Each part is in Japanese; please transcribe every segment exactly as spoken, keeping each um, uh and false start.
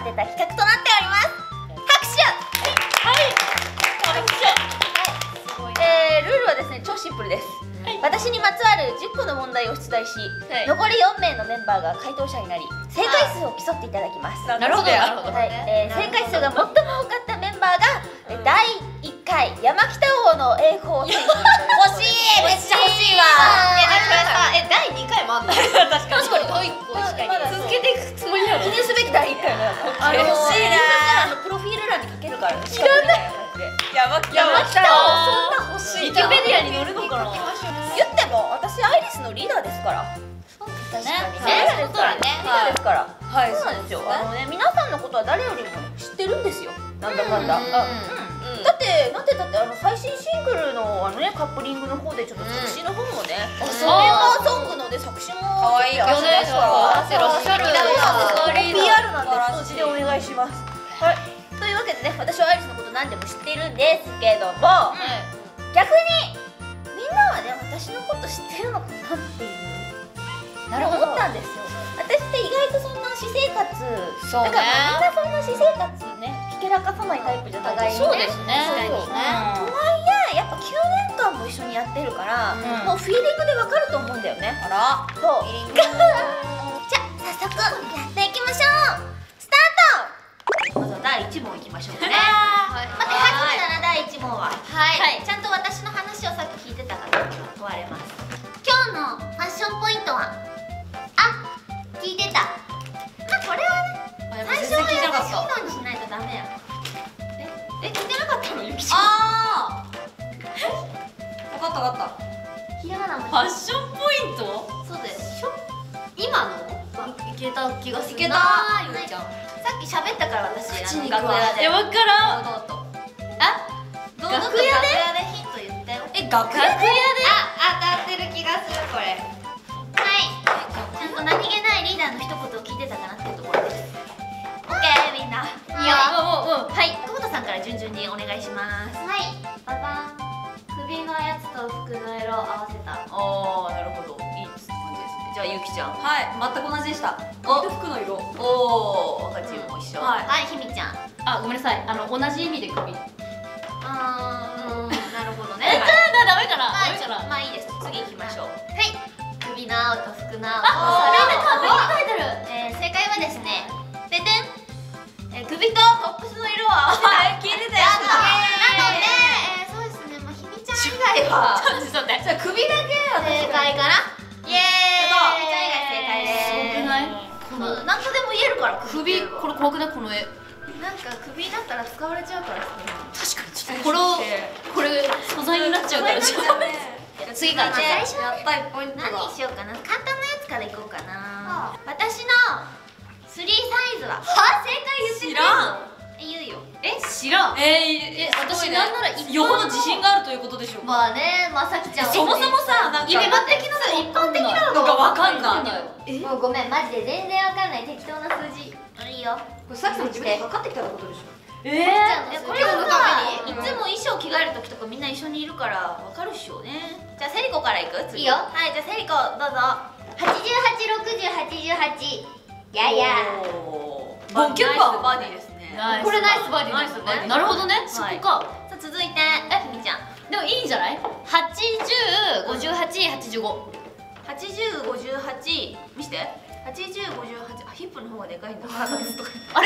てた企画となっております。拍手。はい、拍手。えー、ルールはですね、超シンプルです。私にまつわるじゅっこの問題を出題し、残りよんめいのメンバーが回答者になり、正解数を競っていただきます。 なるほど、なるほど。 はい、えー、正解数が最も多かったメンバーがだいいっかい山北王の栄光を手に入れる。 欲しい、めっちゃ欲しいわ。え、だいにかいもあんの？確かに。確かにだいいっこしかに続けていくつもりなの。 記念すべきだいいっかい目だから。 欲しいな。 プロフィール欄に書けるから。 知らない。山北王、そんな欲しい。ウィキペディアに載るのかな。 言っても私アイリスのリーダーですから。 確かにね。リーダーですから。 はい。 そうなんですよ。あのね、皆さんのことは誰よりも知ってるんですよ。なんだかんだ。だってなんてだってあの最新シングルのあのねカップリングの方でちょっと作詞の方もね、メンバーソングので作詞も可愛い曲ですから。てらっしゃる。 ピーアール なんでそっちでお願いします。はい。というわけでね、私はアイリスのこと何でも知ってるんですけども、逆にみんなはね私のこと知ってるのかなっていうなるほど思ったんですよ。私って意外とそんな私生活だからみんなそんな私生活ねひけらかさないタイプじゃないですか。 そうですね。 とはいえやっぱきゅうねんかんも一緒にやってるからもうフィーリングでわかると思うんだよね。あらそうじゃあ早速やっていきましょう。スタート。まずはだいいち問いきましょうかね。待って初めだなだいいち問は。はいちゃんと私の話をさっき聞いてたかなって問われます。今日のファッションポイントはあ聞いてた。まあこれはね最初は優しいのにしないとダメや。ええ聞いてなかったのゆきちゃん。ああ分かった分かった。ひらがなもファッションポイント。 そうです。 今のいけた気がする。いけたゆきちゃん。 さっき喋ったから私あの楽屋で。 えわからん。 堂々とあ堂々と楽屋でヒント言ったよ。え楽屋であ当たってる気がするこれ。はいちゃんと何気ないリーダーの一言を聞いてたかなっていうところです。オッケーみんな。いやもうもうはい久保田さんから順々にお願いします。はいババン首のやつと服の色を合わせた。 ああなるほどいい感じですね。じゃあゆきちゃん。 はい全く同じでした。 お服の色。 おお赤チームも一緒。 はいひみちゃん。 あごめんなさいあの同じ意味で首。 あーなるほどね。 えじゃあダメかな。 まあダメかな。 まあいいです。次行きましょう。はい首の青と服の青。 あ完璧に書いてる。 えー、正解はですね、ででん、えー、首とトップスの色を合わせた。はい、聞いてたよ。なので、えー、そうですね、まあひみちゃん以外はちょっと待って。 じゃあ首だけ正解かな。イエーイ。ひみちゃん以外正解です。 すごくない？ この何とでも言えるから首これ怖くないこの絵。 なんか首だったら使われちゃうから確かにちょっとこれをこれ素材になっちゃうからちょっと次から最初やったいポイントが。 何にしようかな。簡単なやつからいこうかな。私のスリーサイズは。は正解言ってくれるの？言うよ。 え知らん。 えー、 え私なんなら一よほど自信があるということでしょうか。 まあね、まさきちゃんそもそもさなんか一般的なの一般的なのがわかんない。 もうごめんマジで全然わかんない適当な数字。いいよ。 これさっきさん自分で測ってきたってことでしょ。 えー、これはさ、いつも衣装着替える時とかみんな一緒にいるからわかるっしょね。じゃあセリコからいく？いいよ。はいじゃあセリコどうぞ。はちじゅうはち、ろくじゅう、はちじゅうはち。やや。 ボキュッパーバディですね。 これナイスバディナイスバディ。なるほどねそこか。 さあ続いてえひみちゃん。 でもいいんじゃない？はちじゅう、ごじゅうはち、はちじゅうご。 はちじゅう、ごじゅうはち見して。はちじゅう、ごじゅうはちあヒップの方がでかいんだ。 あれ？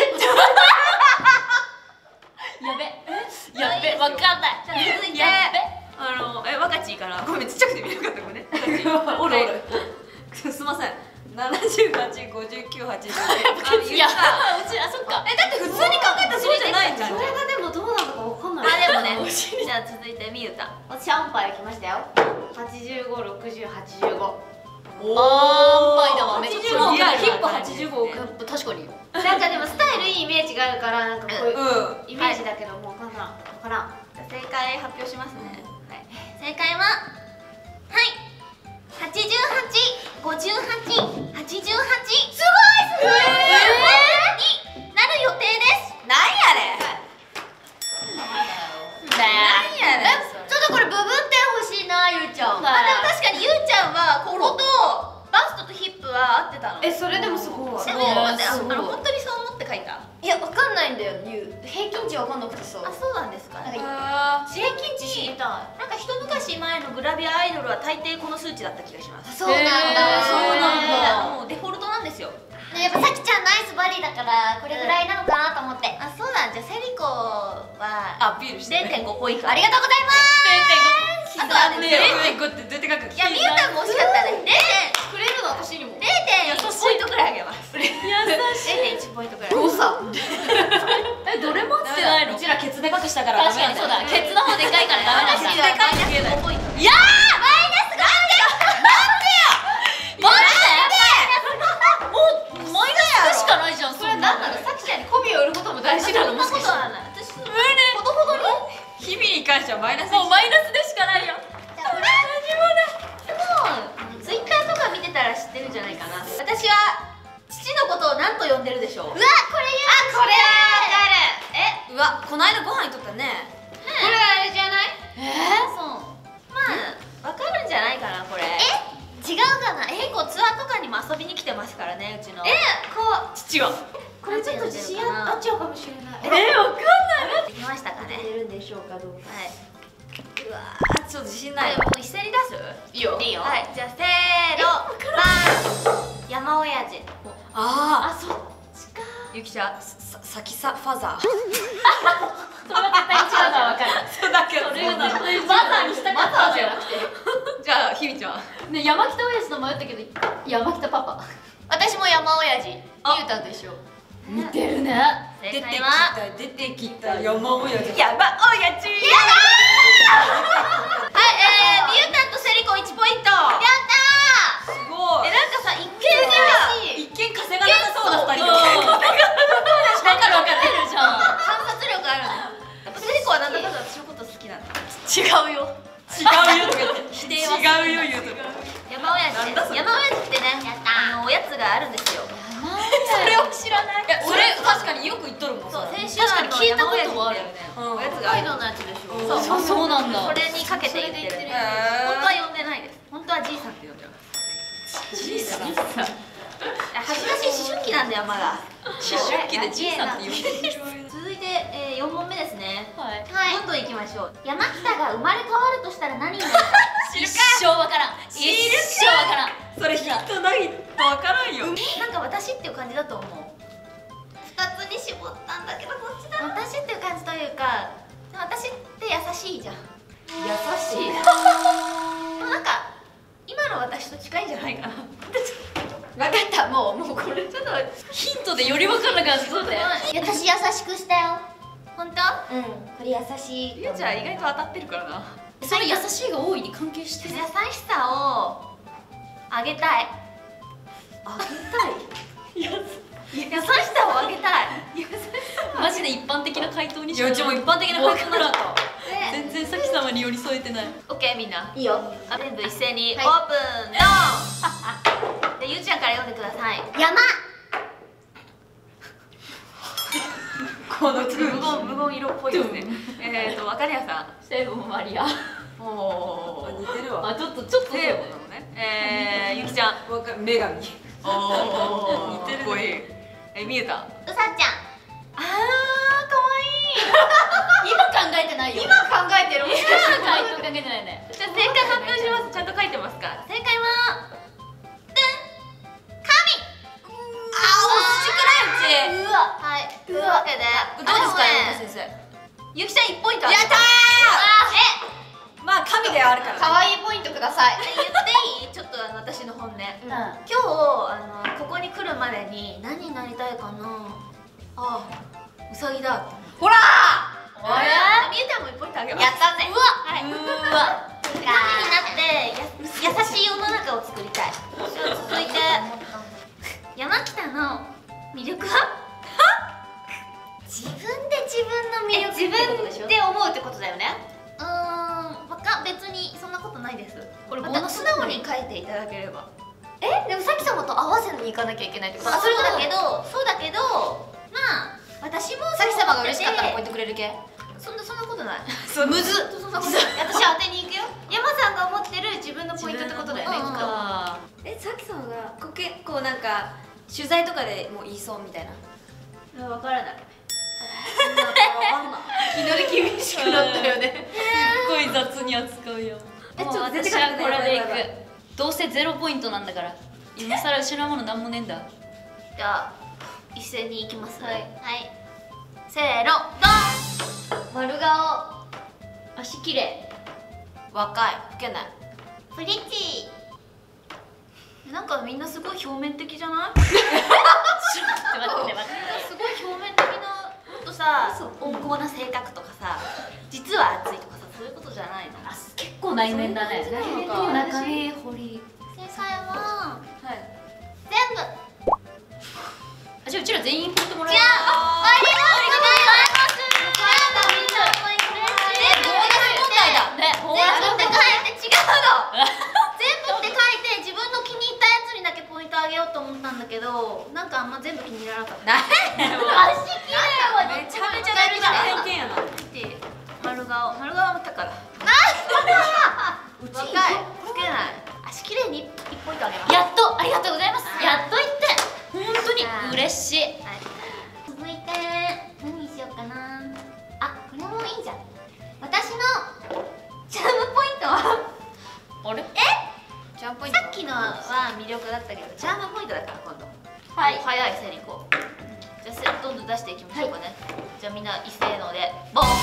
やべやべわかんない。 じゃあ続いてあのえ若ちいからごめんちっちゃくて見えなかったごめんね。おるおる。すみません。ななじゅうはち、ごじゅうきゅう、はちじゅう。 いやうちあそっか。 えだって普通に考えたらそうじゃないじゃん。 それがでもどうなのかわかんない。 あでもね。じゃあ続いてみゆた。 私アンパイ来ましたよ。はちじゅうご、ろくじゅう、はちじゅうご。 おお。 アンパイだわめっちゃ。 いやヒップはちじゅうご。 確かに。 なんかでもスタイルいいイメージがあるからなんかこういううんイメージだけどもうわからんわからん。正解発表しますね。はい。正解ははいはちじゅうはち、ごじゅうはち、はちじゅうはち。すごいすごい。になる予定です。 なんやねん。 なんやねん。ちょっとこれ部分点欲しいなゆうちゃん。あでも確かにゆうちゃんはこことバストとヒップは合ってたの。 えそれでもすごい。 でも待ってあの本当にそう思ってって書いた？ いやわかんないんだよ。平均値わかんなくてさ。 あ、そうなんですか。 なんかあ平均値知りたい。なんか一昔前のグラビアアイドルは大抵この数値だった気がします。 そうなんだ。 そうなんだ。 もうデフォルトなんですよ。 ね、やっぱさきちゃんナイスバディだからこれぐらいなのかなと思って。 あ、そうなんじゃセリコはアピールしてね。 れいてんごポイント。 ありがとうございます。 あとはね、 ゼロてんごってどうやって書く？ いや、みゆたんも惜しかったね。れいてんくれるの私にも。 れいてんいちポイントくらいあげます。れいてんいちポイントくらい。 誤差。 え、どれもってないの？ うちらケツでかくしたからダメなん確かにそうだ。ケツの方でかいからダメなんだ。 私はマイナスごポイント。 いやー、マイナスなんで？なんでよ。マジで？もうマイナスしかないじゃん。それなんなの？さきちゃんに媚びを売ることも大事なの？もしかして。 はない。私、 ほどほどに日々に関してはマイナス。 もうマイナスでしかないよ。 ツイッターとか見てたら知ってるんじゃないかな。私は父のことを何と呼んでるでしょう。 うわ、これ言う。あ、これわかる。え、 うわ、この間ご飯にとったね。 これあれじゃない？ えー、そう。まあ、わかるんじゃないかな、これ。 え、違うかな。 結構ツアーとかにも遊びに来てますからね、うちの。 え、こう父が。 これちょっと自信あっちゃうかもしれない。 えー、わかんない。 できましたかね。 出るんでしょうかどうか。 はい。 うわー、ちょっと自信ないわ。 もう一斉に出す？ いいよ。 いいよ。はい、じゃあせーの、バーン。山親父。 ああ、そっちか。 ゆきちゃん、さ、さきさファザー。 それは絶対違うのはわかる。 そうだけど。 それはバザーにしたかったじゃなくて。 じゃあ、ひみちゃん。 ね、山北親父と迷ったけど、山北パパ。 私も山親父。みゆたんと一緒。 似てるね。 正解は。 出てきた山親父。 山親父。やだー。はい、えー、みゆたんとセリコいちポイント。やったー。 すごい。 え、なんかさ、一見さ、 一見稼がなさそうな二人。 わかるわかるじゃん。 観察力あるね。やっぱセリコはなんだかんだ私のこと好きなんだ。 違うよ。 違うよとか言って。否定は違うよ言うとか。 山親父。 なんだそれ山親父ってね、あのおやつがあるんですよ。 それを知らない。 いや、それ確かによく言っとるもん。 そう、先週確かに聞いたことはあるよね。 おやつがある。 北海道のやつでしょ。 そう、 そうなんだ。 それにかけて言ってる。本当は呼んでないです。本当はじいさんって呼んでます。 じいさん。 恥ずかしい思春期なんだよまだ。 思春期でじいさんって呼んでる。 続いて、えー、よんもんめですね。 はい。 どんどんいきましょう。山北が生まれ変わるとしたら何になるか。 一生わからん。一生わからん。 それヒントないとわからんよ。 なんか私っていう感じだと思う。二つに絞ったんだけどこっちだ。私っていう感じというか、私って優しいじゃん。 優しい。 なんか今の私と近いんじゃないかな。 わかった。もうもうこれちょっとヒントでよりわかんなくなってそうだよ。 私優しくしたよ。 本当？ うん。これ優しい。 ゆうちゃん意外と当たってるからな。 それ優しいが多いに関係してる。 優しさをあげたい。あげたい。優しさをあげたい。 マジで一般的な回答にいや、うちも一般的な回答なかった。 全然さき様に寄り添えてない。 オッケーみんな。 いいよ。 あ、全部一斉にオはいープンドン。でゆうちゃんから読んでください。 山。 この無言無言色っぽいですね。えっとわかりやさん。 聖母マリア。 おお。 似てるわ。 あ、ちょっとちょっとそう聖だね。 母なのね。 えー、ゆきちゃん。 わか女神。 おお。 似てるね。え、みゆたん。 うさちゃん。 あー、かわいい。 今考えてないよ。 今考えてる。もしかして。 回答考えてないね。 じゃあ正解発表します。ちゃんと書いてますか。正解は。 うわ。はい。 というわけで、 どうですか、 あ山田のね先生。 ゆきちゃん一ポイントあげやったー。 え、 まあ神ではあるからね。 可愛いポイントください。 言っていい？ちょっとあの私の本音。 うん。 今日あのここに来るまでに何になりたいかな。あ、うさぎだって。 ほらおい。みゆちゃんも一ポイントあげます。 やったぜ。 うわ。はい。うわ。神になってや優しい世の中を作りたい。じゃあ続いて山北の魅力は？ 自分で自分の魅力え自分ってことでしょ。で思うってことだよね。 うーん、わか別にそんなことないです。 これまたボーナス素直に書いていただければ。 え、でもさき様と合わせに行かなきゃいけないってこと。 あ、そうだけど、そうだけど、まあ私もさき様が嬉しかったらポイント。 トくれる系。 そんなそんなことない。 そうむず。 そんなことない。 私当てに行くよ。山さんが思ってる自分のポイントってことだよね。 自分のきっと。 え、さきさんがこう結構なんか取材とかでも言いそうみたいな。 わからない。 いきなり厳しくなったよね。 すっごい雑に扱うよ。 えちょっともう絶私は対勝てないこれでいくやばいやばい。 どうせゼロポイントなんだから今更失うものなんもねえんだ。 じゃあ一斉にいきます。 はいはい。せーの、ドン。丸顔。 足きれ若い。老けない。 プリッチなんかみんなすごい表面的じゃない？ い。ちょっと待って待って。 すごい表面的な、もっとさ、温厚な性格とかさ、実は熱いとかさ、そういうことじゃないの？ あ結構内面だね。 そういうことなのか。中身掘り。 正解ははい。 全部あじゃあうちら全員ポイントもらえじゃる。 あありがとうございますね、ほら全部って書いて違うの全部って書いて自分の気に入ったやつにだけポイントあげようと思ったんだけど、なんかあんま全部気に入らなかった足きれいわめちゃめちゃ大事じゃん。 偏見やな。 見て、丸顔、丸顔見たから。 う若い、老けない。足きれいに一ポイントあげます。 やっとありがとうございます。やっと言って本当に嬉しい。 続いて何にしようかなあ、これもいいじゃん。私のチャームポイントはあれチャームポイント。さっきのは魅力だったけど、チャームポイントだから今度。 はい早いセリコ。じゃあせどんどん出していきましょうかね。じゃあみんな一斉のでボン。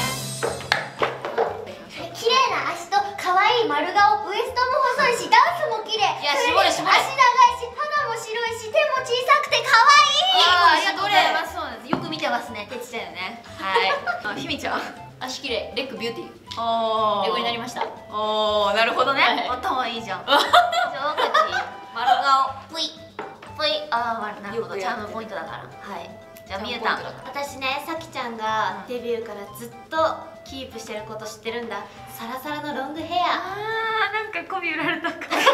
綺麗な足と可愛い丸顔、ウエストも細いしダンスも綺麗。 いやそれに絞れ絞れ足長いし肌も白いし手も小さくて可あーあ愛い。 りがとうございます。そうなんです。よく見てますね。てつちゃんよね。はい。あ、ひみちゃん。 足きれいレッグビューティーおレゴになりました。 おー、なるほどね。 はい頭いいじゃん。じゃあ若ち丸顔。 ぷいぷい。あー、なるほど。チャーよくやってるムポイントだから。はい。じゃあみゆたん。 チャームポイントだから私ね、さきちゃんがデビューからずっとキープしてること知ってるんだ。サラサラのロングヘア。 あーなんか媚び売られたか。 見る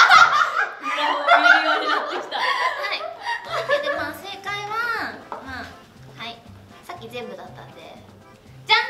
ようになってきた。 はい。というわけでまあ正解はまあはい。さっき全部だったんで。じゃん。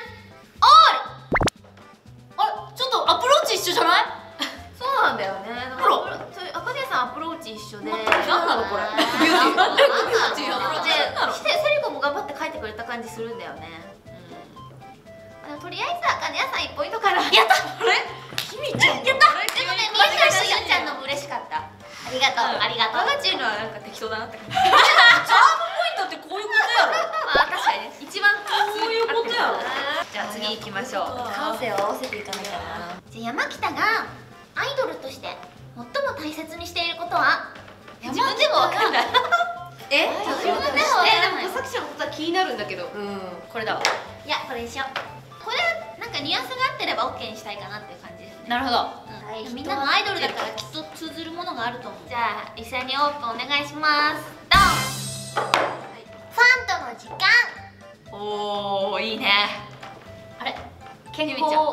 オール。 あれちょっとアプローチ一緒じゃない？ そうなんだよね。だからほらそういう赤根さんアプローチ一緒で。 なんなのこれ。 ビューティー。なんビューティーなので、セセリコも頑張って書いてくれた感じするんだよね。うん。あのとりあえず赤根さん一ポイントから。やった。 あれ？ひみちゃん。 やった。でもね、みゆちゃんとゆうちゃんのも嬉しかった。 ありがとう、ありがとう。 我がチームはなんか適当だなって感じ。チャームポイントってこういうことやろ。 まあ確かにね、一番そういうことやろ。 じゃあ次行きましょう。 感性を合わせていかなきゃな。じゃあ山北がアイドルとして最も大切にしていることは？ 自分でもわかんない。え？ 自分でもわえ、 かんないでもさきちゃんのことは気になるんだけど。 うん。 これだわ。 いや、これにしよう。これなんかニュアンスが合ってれば OK にしたいかなっていう感じですね。 なるほど。 はい、 みんなもアイドルだからきっと通ずるものがあると思う。じゃあ一斉にオープンお願いします。ドン。 ファンとの時間。 おお、いいね。 あれ健康ゆみちゃん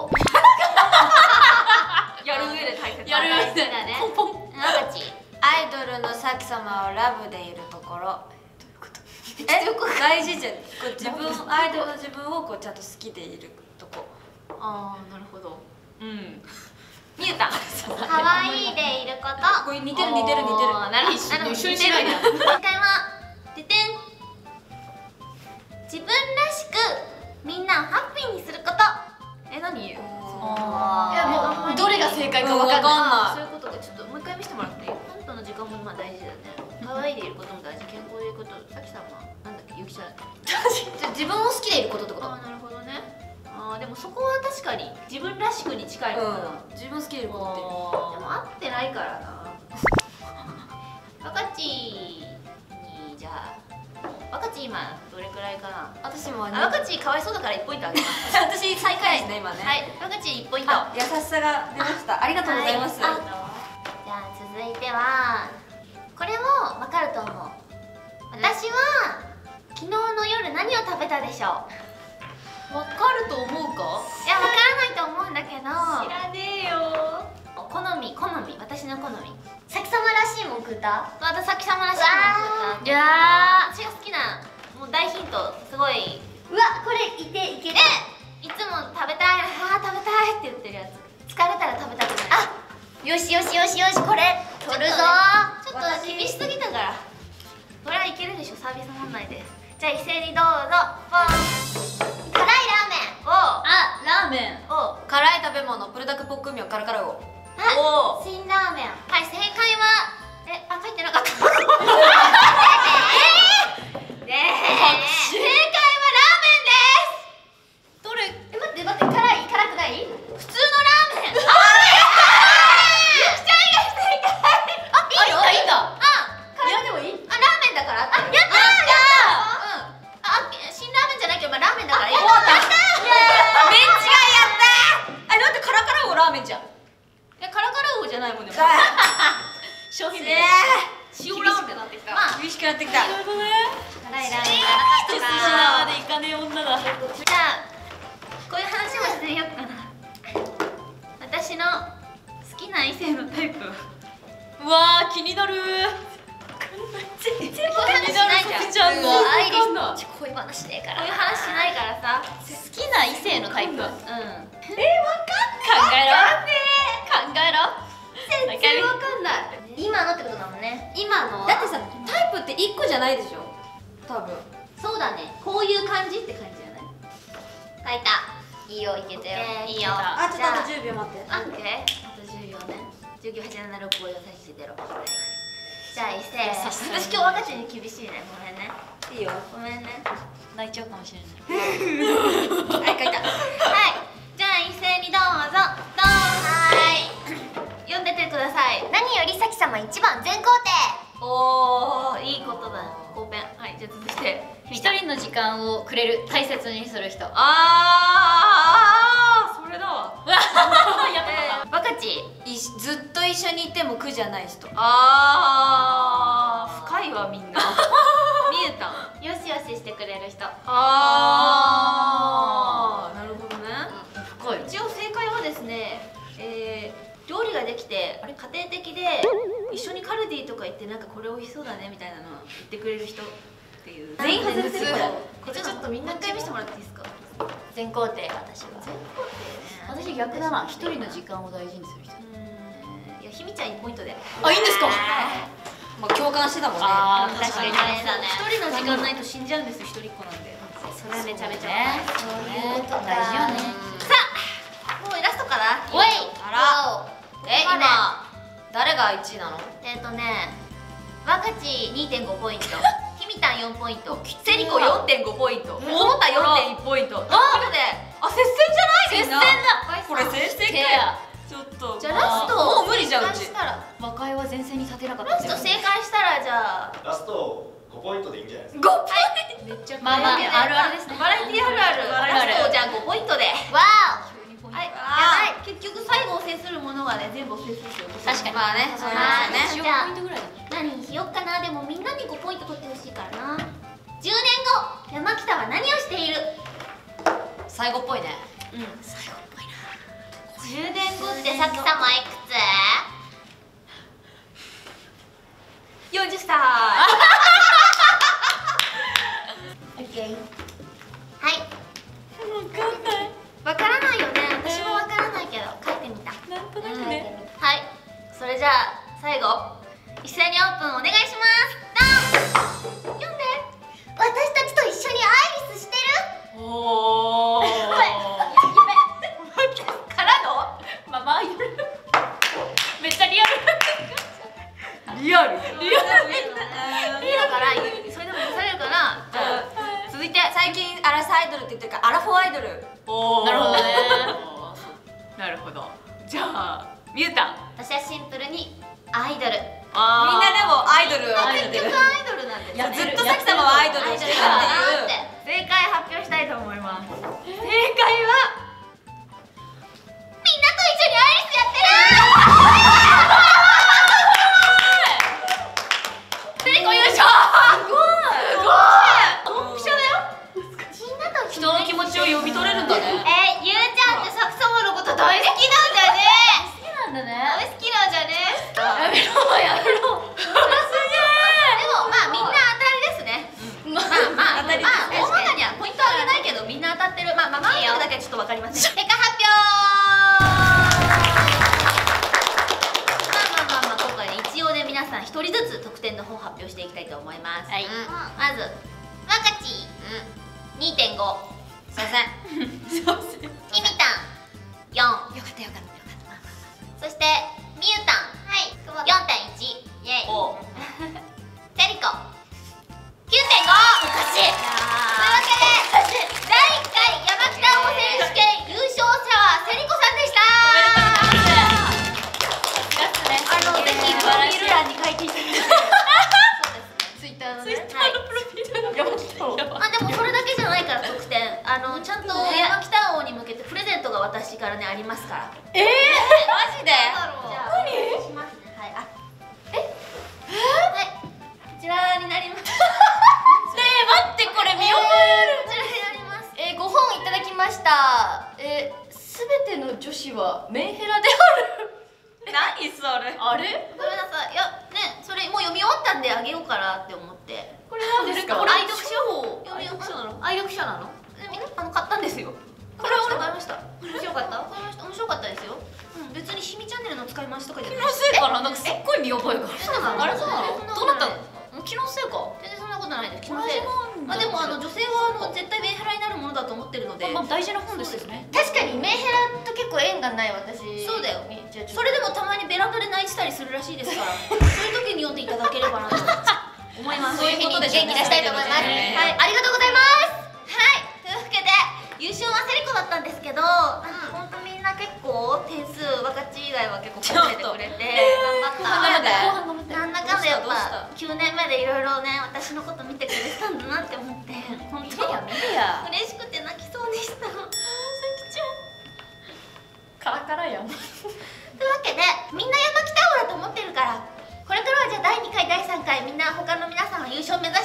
やる上で大切。 やる上でだね。 ポンポン。 赤ち。 アイドルのさき様をラブでいるところ。え、大事じゃん。こう自分アイドルの自分をこうちゃんと好きでいるとこ。ああ、なるほど。うん。みゆたん。 可愛いでいること。 これ似てる似てる似てる。 あーなるほど。 一緒に似てる一緒にやん。 正解はててん。自分らしくみんなをハッピーにすること。 え、何？いやあーもうどれが正解かわかんない。 うんわかんないそういうことでちょっともう一回見せてもらっていい？本当の時間もまあ大事だよね。可愛いでいることも大事、健康でいること。さきさんはなんだっけ、ゆきちゃん。 じゃあ自分を好きでいることってこと？ ああ、なるほどね。ああ、でもそこは確かに自分らしくに近いかな。 うん。自分好きでいることって。 でも合ってないからな。若ちにじゃあ若ち今どれくらいかな。 私もあ、若ちかわいそうだからいちポイントあげます。 私最下位ですね今ね。 はい、若ちいちポイント。 あ、優しさが出ました。ありがとうございます。 はいあじゃあ続いてはこれもわかると思う。私は昨日の夜何を食べたでしょう。 わかると思うか？ いやわからないと思うんだけど、 知らねえよ。 好み好み私の好み。さきさまらしいもん食った？ またさきさまらしいもの食った。 いや私が好きなもう大ヒントすごい。 うわこれいていける。 いつも食べたい、あー食べたいって言ってるやつ。疲れたら食べたくない。 あよしよしよしよしこれ取るぞ。 ちょっと厳しすぎたから。これはいけるでしょ、サービス問題で。じじゃあ一斉にどうぞ。ポン。辛いラーメン。 おあ、ラーメン。 お。 辛い食べ物プルダクポックミョンカラカラウオ。 あ、辛ラーメン。はい、正解はえ、あ、書いてなかった。えー、正解はラーメンです。 どれ？ え、待って待って、辛い辛くない？普通のラーメン。あー、ゆきちゃん以外正解。あ、いいよ。 いいんだ。 あ、 いやでもいい。 あ、ラーメンだから。あ、やったー。やったー。うん。あ、辛ラーメンじゃないけど、まあラーメンだから。やったー。 メンチがやったー。あ、だってカラカラウオラーメンじゃん。え、カラカラウオじゃないもんね。 商品え名。 ー、塩ラーメンになってきた。 まあ厳しくなってきた。 なるほどね。 辛いラーメンじゃなかった一筋か。 縄でいかねえ女だ。 じゃあこういう話もしてみようかな。私の好きな異性のタイプはうわー、気になる。 全然こういう話しないじゃん。 ちゃんのもうアイリスわかんないちょ恋話ねえからこういう話しないからさ。 好きな異性のタイプ。考うん。 えろ。考えろ。 全然わかんない。今のってことだもんね。 今のだってさタイプっていっこじゃないでしょ多分。 そうだね。こういう感じって感じじゃない？書いた。いいよ、いけたよ。 オッケーいいよ。 あちょっとあとじゃじゅうびょう待って。 あ、オッケー。あとじゅうびょうね。じゅうきゅう、はち、なな、ろく、ご、よん、さん、に、ゼロ。じゃあ一斉。 優しい私今日若ちゃんに厳しいね。ごめんね。 いいよ。 ごめんね。 泣いちゃうかもしれない。 はい書いた。 はい。じゃあ一斉にどうぞ。どうぞ。はい。読んでてください。何よりさき様一番全肯定。おお、いいことだ。ごめん。はい。じゃあ続いて一人の時間をくれる、大切にする人。 あー、それだわ。 やっえー、バカチ。 いずっと一緒にいても苦じゃない人。 あー、深いわみんな。みゆたん。 よしよししてくれる人。 あー、なるほどね。 深い。 一応正解はですね、えー、料理ができてあれ家庭的で一緒にカルディとか行ってなんかこれ美味しそうだねみたいなの言ってくれる人っていう。全員外れてるこれ。これちょっとみんな一回見せてもらっていいですか。 全肯定私は。 全肯定ね。 私逆だな。一人の時間を大事にする人。 うーん、いやひみちゃんいちポイントで。 あ、いいんですか。 まあ共感してたもんね。 あー、 確かにね。だね。 一人の時間ないと死んじゃうんですよ、一人っ子なんで。 それはめちゃめちゃね。 そういうこと大事よね。 さあ、もうイラストかな。 おい。 あら。えわかれ今誰がいちいなの？ えっとね、ワカチ にてんご ポイント、ひみたんよんポイント、セリコ よんてんご ポイント、その他 よんてんいち ポイント。ということで、 あ、接戦じゃないみんな。 接戦だ。 これ接戦かよ。ちょっと。 じゃあラストもう無理じゃんうち。 正解したら和解は前線に立てなかったラスト正解したらじゃあラストごポイントでいいんじゃないですか。 ごポイント。めっちゃまあまああるあるですね。 バラエティあるある。 あるあるラストじゃあごポイントで。わー。はい。やばい。結局最後を制するものがね全部を制するってこと。 確かに。 まあねそうはなんですよね。 いじゃあポイントぐらいだ。 何にしよっかな。でもみんなにごポイント取ってほしいからな。じゅうねんご山北は何をしている？ 最後っぽいね。 うん。最後っぽいな。じゅうねんごってさきさまいくつ？ よんじゅっさい。 オッケー。はい。 わかんない。 わからないよね。私もわからないけど書いてみた。 なんとなくね。 はい。それじゃあ最後一斉にオープンお願いします。ドン。読んで。私たちと一緒にアイリスしてる？ おお。 からの？ ママアイドル。めっちゃリアル。 リアル。 リアル。いいのかな。それでも許されるかな。じゃあ続いて最近アラサアイドルって言ってるからアラフォーアイドル。 おーなるほどね。 なるほど。じゃあみゆたん。 私はシンプルにアイドル。 みんなでもアイドルを結局アイドルなんですよ。 ずっとさきさまはアイドルをしてるアイドルっていう。 正解発表したいと思います。 正解は。 みんなと一緒にアイリスやってる。セリコ優勝。すごい。ドンピシャだよ。みんなと一緒人の気持ちを読み取れるんだね。 え、ゆうちゃんってサクサマのこと大好きなんだね。 好きなんだ大ね。 好きなんじゃね。 やめろやめろ。 でもまあみんな当たりですね。まあまあ当たりですまあ大まかにはポイントあげないけどみんな当たってる。まあまあマークだけはちょっとわかりません。結果発表。まあまあまあまあ今回ね一応ね皆さん一人ずつ得点の方発表していきたいと思います。 はい。 まずワカチ にてんご、 すいませんキミタンよん、 よかったよかったよかったそしてミュータン よんてんいち、イエイ。 おセリコきゅうてんご。おかしい。というわけでだいいっかい山北王選手権優勝者はセリコさんでした。 あのぜひプロフィール欄に書いていただいてツイッターのねプロフィールやばいまあでもそれだけじゃないから得点あのちゃんと山北王に向けてプレゼントが私からねありますから。 えー、マジでじゃあお願いしますね。はい。あえはいこちらになります。 ねえ待ってこれ見覚える。 こちらになります。 えー、ごほんいただきました。えー、すべての女子はメンヘラである。 何それあれ？ ごめんなさい。いやねそれもう読み終わったんであげようかなって思って。 これなんですか？ これ愛読書読み愛読書なの愛読書なの？えみんなあの買ったんですよ。これ俺買いました。面白かった？買いました。面白かったですよ。うん別にしみチャンネルの使い回しとかじゃない。 気のせいかな。なんかすっごい見覚えがある。 そうなの？ あれそうなの？ そんなどうなったことないの？気のせいか。 全然そんなことないです。気のせいです。 同じなんだまあでもあの女性はあの絶対メンヘラになるものだと思ってるので。 まあ大事な本ですよね。 確かにメンヘラと結構縁がない私。 そうだよ。 じゃあちょっとそれでもたまにベランダで泣いてたりするらしいですからそういう時に読んでいただければなと思います。 そういう日に元気出したいと思います。はい、 ねありがとうございます。はい、というわけで優勝はセリコだったんですけど、本当みんな結構点数若ち以外は結構数えてくれて頑張った。なんだかんだやっぱきゅうねんめでいろいろね私のこと見てくれてたんだなって思って本当見るや。 嬉しくて泣きそうでした。 カラカラやん。 というわけでみんな山北王だと思ってるからこれからはじゃあだいにかいだいさんかいみんな他の皆さんは優勝目指し